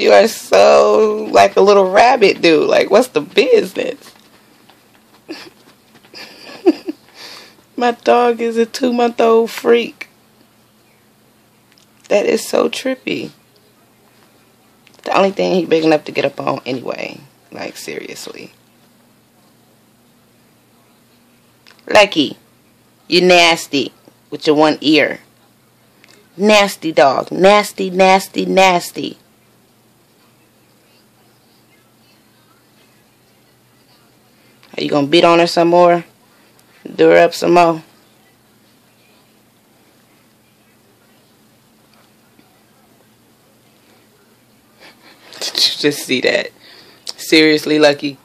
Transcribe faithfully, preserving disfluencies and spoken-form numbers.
You are so like a little rabbit dude. Like, what's the business? My dog is a two-month-old freak. That is so trippy. The only thing he big enough to get up on anyway. Like, seriously. Lucky, you nasty with your one ear. Nasty dog. Nasty, nasty, nasty. Are you gonna beat on her some more? Do her up some more? Did you just see that? Seriously, Lucky?